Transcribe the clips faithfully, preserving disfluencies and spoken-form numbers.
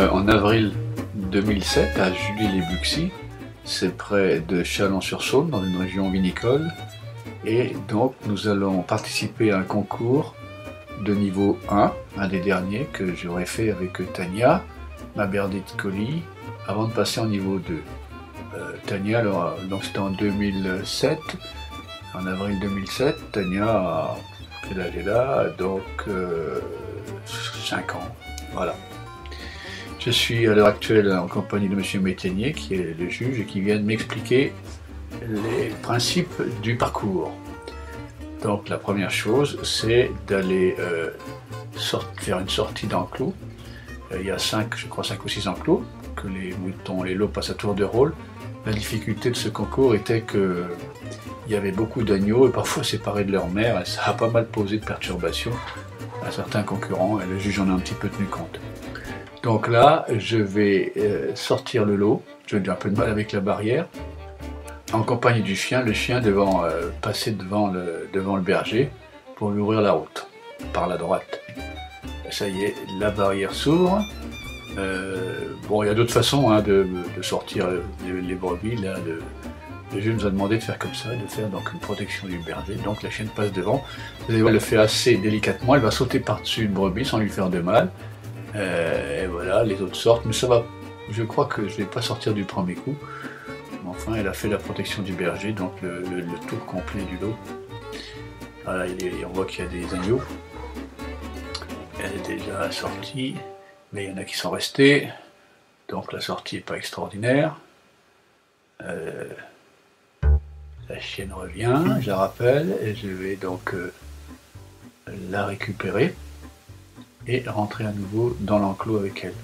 euh, en avril deux mille sept à Julie-les-Buxies, c'est près de Chalon-sur-Saône, dans une région vinicole. Et donc nous allons participer à un concours de niveau un, un des derniers que j'aurais fait avec Tania, ma Bernite Colli, avant de passer en niveau deux. Euh, Tania, alors, donc c'était en deux mille sept, en avril deux mille sept, Tania, quel âge elle a? Donc euh, cinq ans, voilà. Je suis à l'heure actuelle en compagnie de M. Métainier, qui est le juge et qui vient de m'expliquer les principes du parcours. Donc la première chose, c'est d'aller euh, faire une sortie d'enclos. Euh, il y a cinq, je crois cinq ou six enclos, que les moutons, les lots passent à tour de rôle. La difficulté de ce concours était que il y avait beaucoup d'agneaux et parfois séparés de leur mère, et ça a pas mal posé de perturbations à certains concurrents, et le juge en a un petit peu tenu compte. Donc là, je vais euh, sortir le lot, je vais un peu de mal avec la barrière, en compagnie du chien, le chien devant euh, passer devant le, devant le berger pour lui ouvrir la route, par la droite. Ça y est, la barrière s'ouvre. Euh, bon, il y a d'autres façons hein, de, de sortir les, les brebis. Là, le, le juge nous a demandé de faire comme ça, de faire donc une protection du berger. Donc la chienne passe devant. Vous allez voir, elle le fait assez délicatement. Elle va sauter par-dessus une brebis sans lui faire de mal. Euh, et voilà, les autres sortent. Mais ça va, je crois que je ne vais pas sortir du premier coup. Enfin, elle a fait la protection du berger, donc le, le, le tour complet du lot. Voilà, il est, on voit qu'il y a des agneaux. Elle est déjà sortie, mais il y en a qui sont restés. Donc la sortie n'est pas extraordinaire. Euh, la chienne revient, je la rappelle, et je vais donc euh, la récupérer et rentrer à nouveau dans l'enclos avec elle.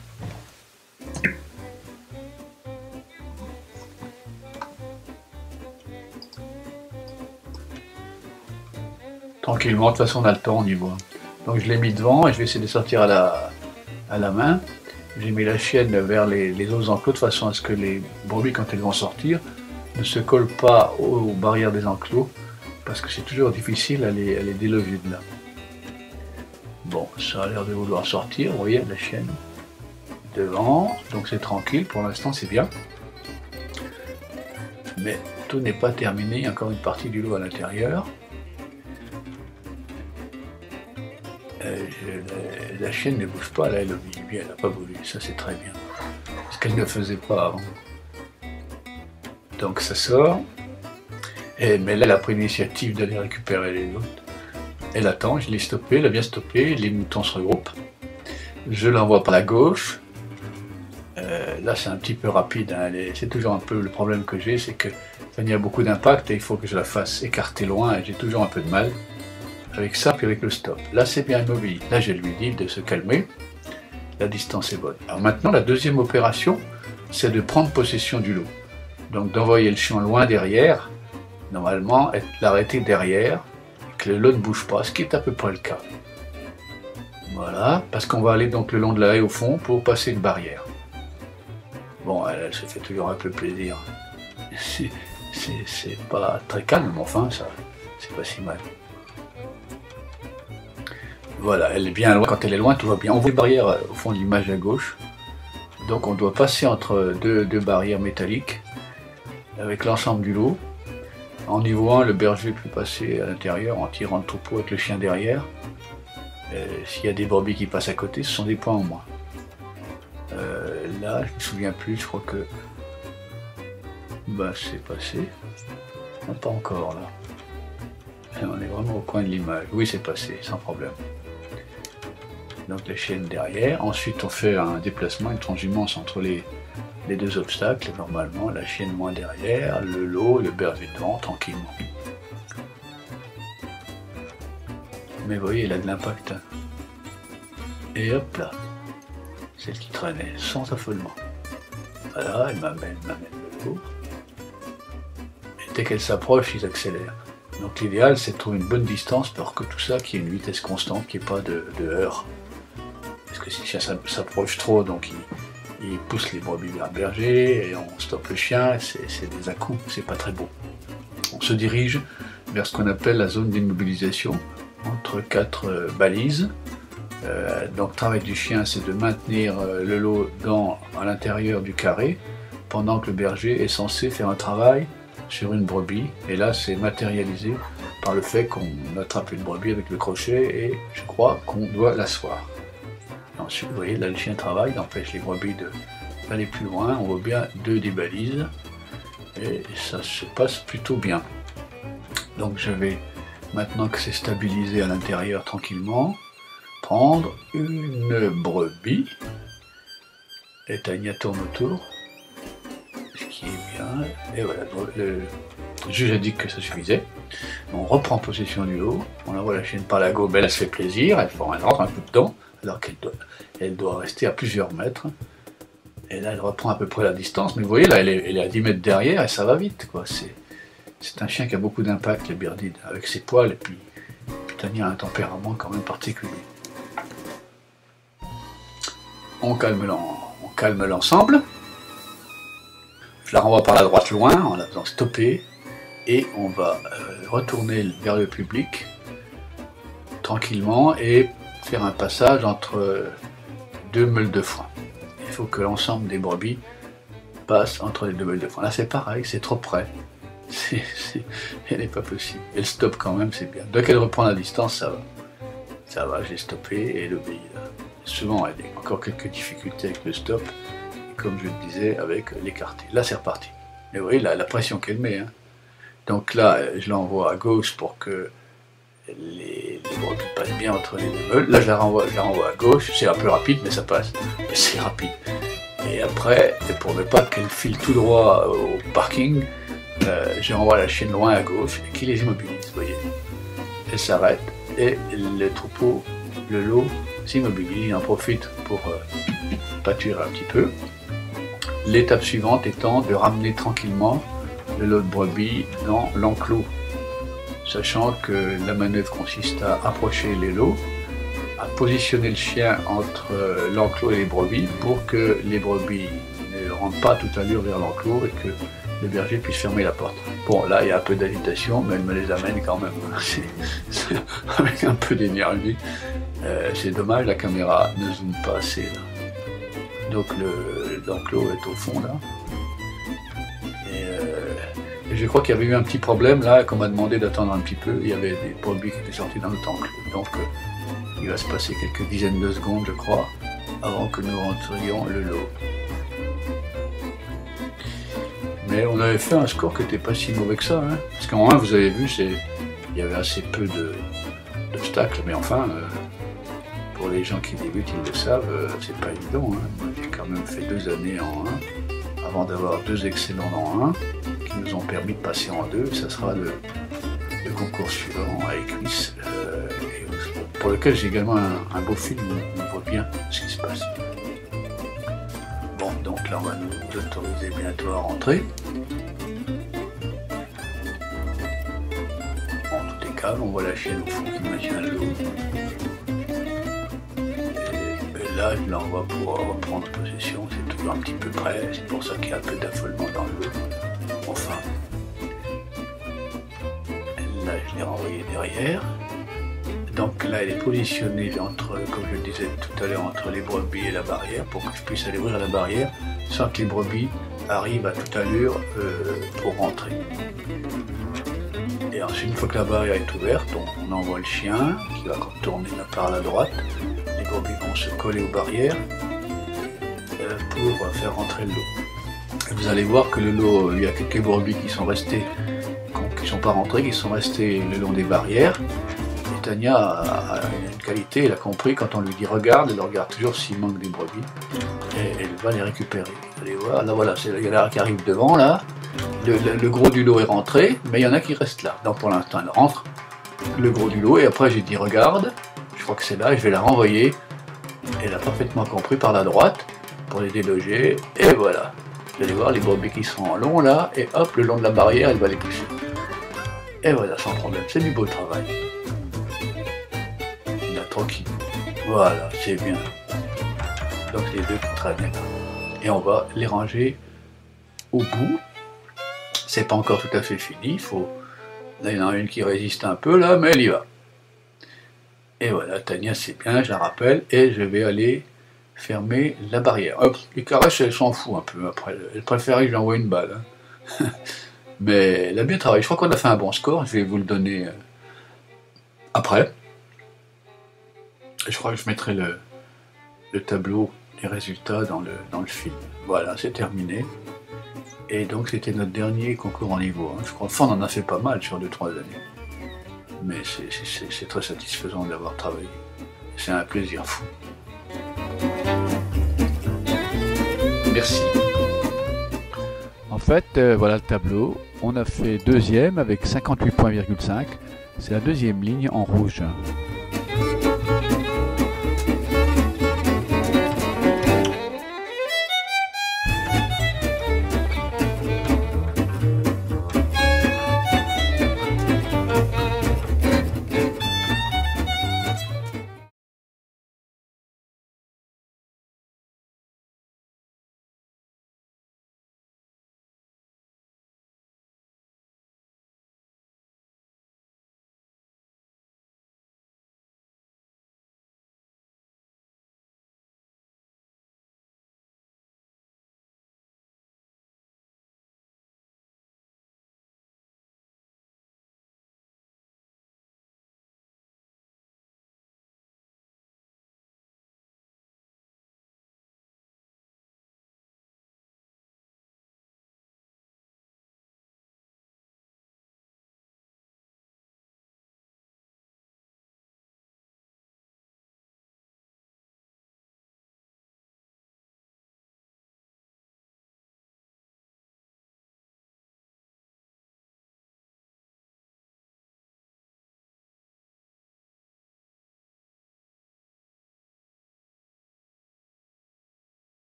Tranquillement, de toute façon on a le temps, on y voit. Donc je l'ai mis devant et je vais essayer de sortir à la, à la main. J'ai mis la chienne vers les, les autres enclos de façon à ce que les brebis, quand elles vont sortir, ne se collent pas aux, aux barrières des enclos, parce que c'est toujours difficile à les, à les déloger de là. Bon, ça a l'air de vouloir sortir, vous voyez la chienne devant, donc c'est tranquille, pour l'instant c'est bien. Mais tout n'est pas terminé, il y a encore une partie du lot à l'intérieur. Euh, je, la, la chienne ne bouge pas, là elle obéit bien, elle n'a pas bougé, ça c'est très bien. Ce qu'elle ne faisait pas avant. Donc ça sort, et, mais là elle a pris l'initiative d'aller récupérer les autres. Elle attend, je l'ai stoppé, elle a bien stoppé, les moutons se regroupent. Je l'envoie par la gauche. Euh, là c'est un petit peu rapide, hein, c'est toujours un peu le problème que j'ai, c'est que il y a beaucoup d'impact et il faut que je la fasse écarter loin et j'ai toujours un peu de mal. Avec ça, puis avec le stop. Là, c'est bien immobile. Là, je lui dis de se calmer. La distance est bonne. Alors maintenant, la deuxième opération, c'est de prendre possession du lot. Donc d'envoyer le chien loin derrière, normalement, et l'arrêter derrière, et que le lot ne bouge pas, ce qui est à peu près le cas. Voilà, parce qu'on va aller donc le long de la haie au fond pour passer une barrière. Bon, elle, elle se fait toujours un peu plaisir. C'est pas très calme, mais enfin, ça, c'est pas si mal. Voilà, elle est bien loin. Quand elle est loin, tout va bien. On voit les barrières au fond de l'image à gauche. Donc on doit passer entre deux, deux barrières métalliques avec l'ensemble du lot. En niveau un, le berger peut passer à l'intérieur en tirant le troupeau avec le chien derrière. S'il y a des brebis qui passent à côté, ce sont des points en moins. Euh, là, je ne me souviens plus, je crois que bah, c'est passé. Non, pas encore là. On est vraiment au coin de l'image. Oui, c'est passé, sans problème. Donc les chiennes derrière. Ensuite, on fait un déplacement, une transhumance entre les, les deux obstacles. Normalement, la chienne moins derrière, le lot, le berger devant, tranquillement. Mais vous voyez, il a de l'impact. Et hop là, celle qui traînait, sans affolement. Voilà, elle m'amène, m'amène le lot. Et dès qu'elle s'approche, ils accélèrent. Donc l'idéal, c'est de trouver une bonne distance pour que tout ça, qu'il y ait une vitesse constante, qu'il n'y ait pas de, de heurts. Parce que si le chien s'approche trop, donc il, il pousse les brebis vers le berger, et on stoppe le chien, c'est des à-coups, c'est pas très beau. On se dirige vers ce qu'on appelle la zone d'immobilisation, entre quatre euh, balises. Euh, donc le travail du chien, c'est de maintenir euh, le lot dans, à l'intérieur du carré, pendant que le berger est censé faire un travail sur une brebis. Et là, c'est matérialisé par le fait qu'on attrape une brebis avec le crochet et je crois qu'on doit l'asseoir. Ensuite, vous voyez, là, le chien travaille, il empêche les brebis d'aller plus loin. On voit bien deux des balises et ça se passe plutôt bien. Donc je vais, maintenant que c'est stabilisé à l'intérieur tranquillement, prendre une brebis. Et Tania tourne autour, ce qui est bien. Et voilà, le juge a dit que ça suffisait. On reprend possession du lot, on envoie la chienne par la gobe, elle se fait plaisir, elle rentre un coup de temps, alors qu'elle doit, elle doit rester à plusieurs mètres. Et là, elle reprend à peu près la distance, mais vous voyez, là, elle est, elle est à dix mètres derrière et ça va vite, quoi. C'est un chien qui a beaucoup d'impact, les Byrdides, avec ses poils, et puis, puis Tania a un tempérament quand même particulier. On calme l'ensemble. Je la renvoie par la droite loin, en la faisant stopper, et on va euh, retourner vers le public, tranquillement, et faire un passage entre euh, deux meules de foin. Il faut que l'ensemble des brebis passe entre les deux meules de foin. Là c'est pareil, c'est trop près. C'est, c'est, elle n'est pas possible. Elle stoppe quand même, c'est bien. Dès qu'elle reprend la distance, ça va. Ça va, j'ai stoppé et elle obéit là. Souvent, elle a encore quelques difficultés avec le stop, comme je le disais, avec l'écarté. Là, c'est reparti. Mais vous voyez la, la pression qu'elle met. Hein. Donc là, je l'envoie à gauche pour que les, les brebis passent bien entre les deux meules. Là, je la renvoie, je la renvoie à gauche. C'est un peu rapide, mais ça passe. Mais c'est rapide. Et après, pour ne pas qu'elle file tout droit au parking, euh, je renvoie la chienne loin à gauche, qui les immobilise, vous voyez. Elle s'arrête et le troupeau, le lot, s'immobilise. Il en profite pour euh, pâturer un petit peu. L'étape suivante étant de ramener tranquillement le lot de brebis dans l'enclos, sachant que la manœuvre consiste à approcher les lots, à positionner le chien entre l'enclos et les brebis pour que les brebis ne rentrent pas à toute allure vers l'enclos et que le berger puisse fermer la porte. Bon, là il y a un peu d'agitation, mais elle me les amène quand même, c'est, c'est, avec un peu d'énergie. Euh, c'est dommage, la caméra ne zoome pas assez là. Donc l'enclos est au fond là. Et, euh, et je crois qu'il y avait eu un petit problème là, qu'on m'a demandé d'attendre un petit peu. Il y avait des brebis qui étaient sortis dans notre enclos. Donc euh, il va se passer quelques dizaines de secondes, je crois, avant que nous rentrions le lot. Mais on avait fait un score qui n'était pas si mauvais que ça. Hein. Parce qu'en un, vous avez vu, il y avait assez peu d'obstacles, mais enfin. Euh, Pour les gens qui débutent, ils le savent, euh, c'est pas évident. Hein. Moi, j'ai quand même fait deux années en un, avant d'avoir deux excellents en un, qui nous ont permis de passer en deux. Ça sera le, le concours suivant à Écuisse, euh, et pour lequel j'ai également un, un beau film où on voit bien ce qui se passe. Bon, donc là, on va nous autoriser bientôt à rentrer. Bon, tout est calme, on voit la chienne au fond qui maintient l'eau. Là, je l'envoie pour reprendre possession, c'est toujours un petit peu près, c'est pour ça qu'il y a un peu d'affolement dans le lot. Enfin, là, je l'ai renvoyé derrière. Donc là, elle est positionnée entre, comme je le disais tout à l'heure, entre les brebis et la barrière, pour que je puisse aller ouvrir la barrière, sans que les brebis arrivent à toute allure euh, pour rentrer. Et ensuite, une fois que la barrière est ouverte, on, on envoie le chien, qui va tourner par la droite. Les brebis vont se coller aux barrières euh, pour faire rentrer le lot. Et vous allez voir que le lot, il y a quelques brebis qui sont restés, qui ne sont pas rentrés, qui sont restés le long des barrières. Et Tania a, a une qualité, elle a compris, quand on lui dit regarde, elle regarde toujours s'il manque des brebis, et elle va les récupérer. Vous allez voir, là voilà, il y en a qui arrive devant, là, le, le, le gros du lot est rentré, mais il y en a qui restent là. Donc pour l'instant, elle rentre, le gros du lot, et après j'ai dit regarde, je crois que c'est là, et je vais la renvoyer. Elle a parfaitement compris par la droite, pour les déloger, et voilà. Vous allez voir les brebis qui sont en long là, et hop, le long de la barrière, elle va les pousser. Et voilà, sans problème, c'est du beau travail. Là, tranquille. Voilà, c'est bien. Donc les deux qui traînent là. Et on va les ranger au bout. C'est pas encore tout à fait fini, il faut... Là, il y en a une qui résiste un peu là, mais elle y va. Et voilà, Tania c'est bien, je la rappelle, et je vais aller fermer la barrière. Hop, les caresses, elle s'en fout un peu après. Elle préférait que j'envoie une balle. Hein. Mais elle a bien travaillé. Je crois qu'on a fait un bon score. Je vais vous le donner euh, après. Et je crois que je mettrai le, le tableau des résultats dans le, dans le film. Voilà, c'est terminé. Et donc c'était notre dernier concours en niveau. Hein. Je crois, enfin, on en a fait pas mal sur deux trois années. Mais c'est très satisfaisant d'avoir travaillé. C'est un plaisir fou. Merci. En fait, euh, voilà le tableau. On a fait deuxième avec cinquante-huit points virgule cinq. C'est la deuxième ligne en rouge.